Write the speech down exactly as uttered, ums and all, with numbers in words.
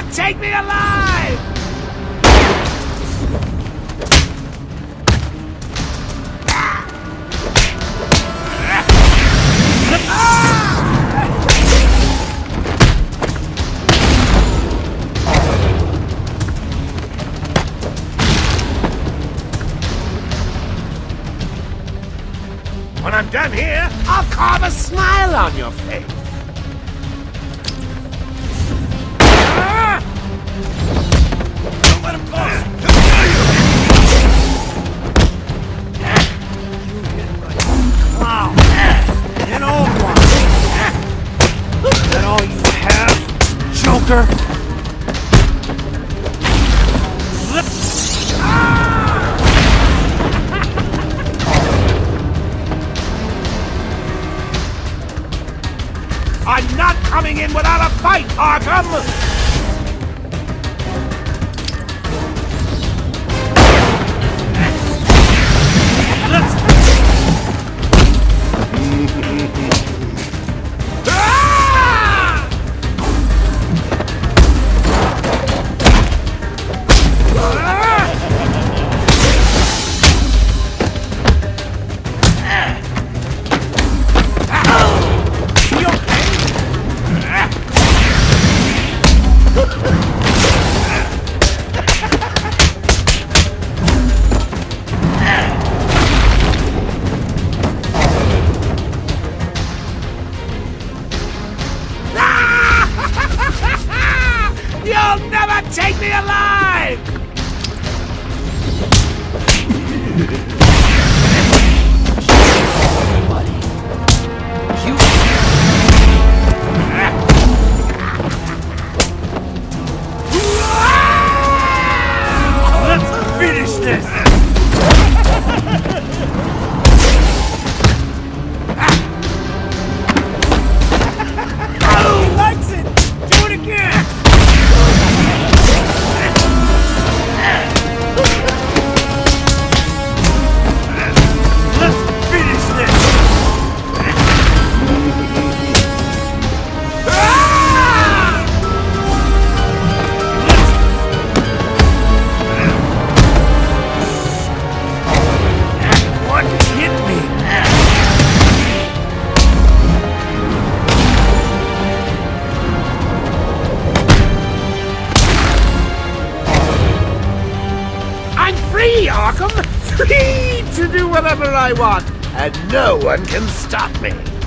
take me alive! When I'm done here, I'll carve a smile on your face. Ah! Don't let him close. He'll kill you. You hit like a clown. An old one. Is that all you have, Joker? I'm not coming in without a fight, Arkham! Let's... You'll never take me alive! Buddy. You... Let's finish this! He likes it! Do it again! Free, Arkham! Free to do whatever I want, and no one can stop me!